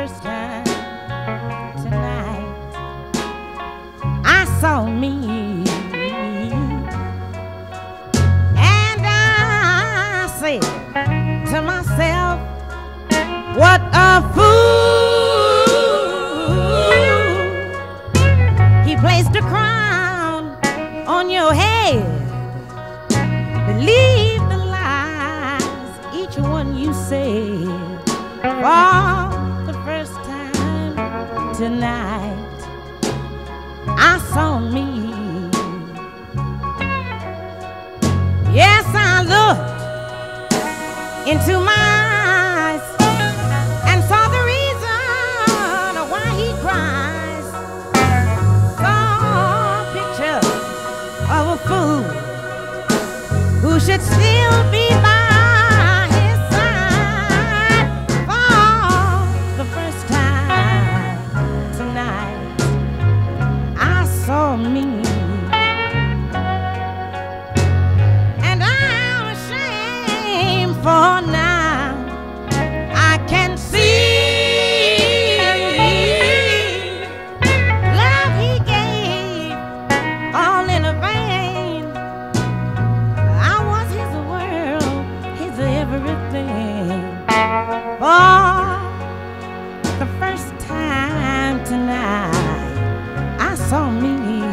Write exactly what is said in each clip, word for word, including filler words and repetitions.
first time tonight, I saw me, and I said to myself, what a fool. He placed a crown on your head. Believe the lies, each one you said. For the first time tonight, I saw me. Yes, I looked into my eyes and saw the reason why he cries. Saw a picture of a fool who should still be by his side. For the first time tonight, I saw me. And I'm ashamed, for now I can see love he gave all in a vain. I was his world, his everything. For the first time tonight, I saw me.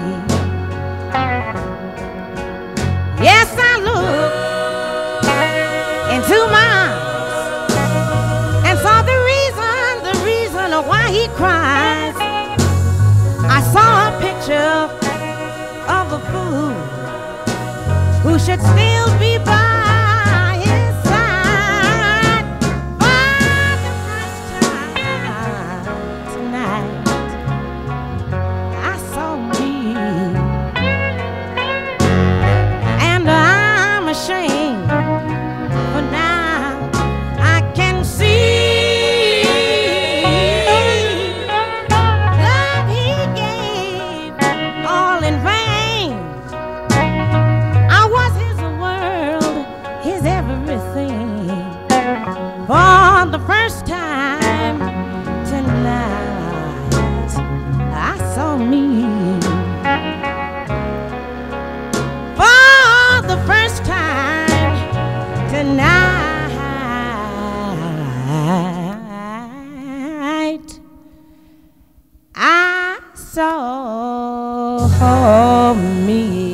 Yes, I looked into my eyes and saw the reason, the reason why he cries. I saw a picture of a fool who should still be by his side. For the first time tonight, I saw me. And I'm ashamed, for now I can see love he gave all in vain. I was his world, his everything. For the first time tonight, I saw me. For the first time tonight, I saw me.